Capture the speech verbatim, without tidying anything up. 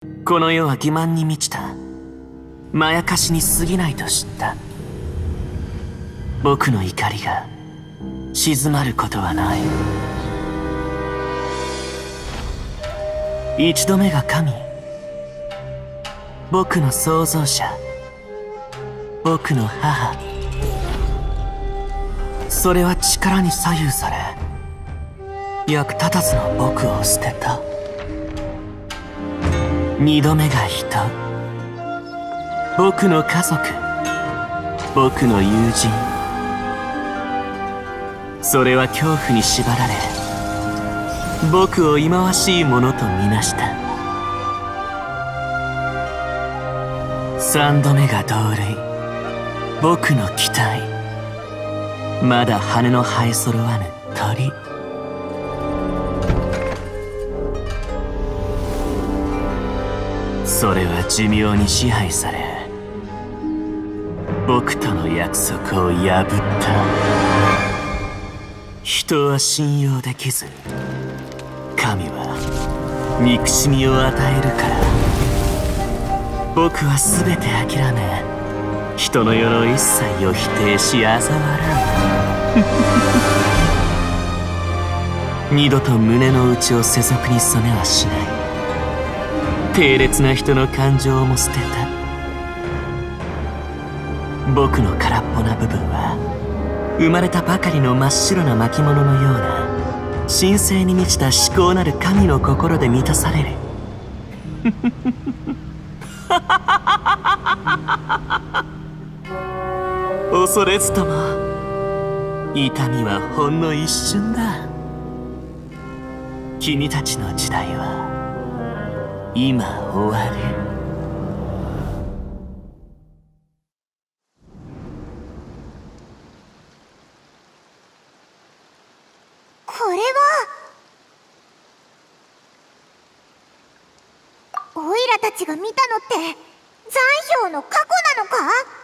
この世は欺瞞に満ちたまやかしに過ぎないと知った。僕の怒りが静まることはない。一度目が神、僕の創造者、僕の母。それは力に左右され役立たずの僕を捨てた。二度目が人、僕の家族、僕の友人。それは恐怖に縛られ僕を忌まわしいものとみなした。三度目が同類、僕の期待、まだ羽の生え揃わぬ鳥。それは寿命に支配され僕との約束を破った。人は信用できず、神は憎しみを与えるから僕は全て諦め人の世の一切を否定し嘲笑う。二度と胸の内を世俗に染めはしない。低劣な人の感情も捨てた。僕の空っぽな部分は生まれたばかりの真っ白な巻物のような神聖に満ちた至高なる神の心で満たされる。恐れずとも痛みはほんの一瞬だ。君たちの時代は今終わる。 これはオイラたちが見たのって残氷の過去なのか？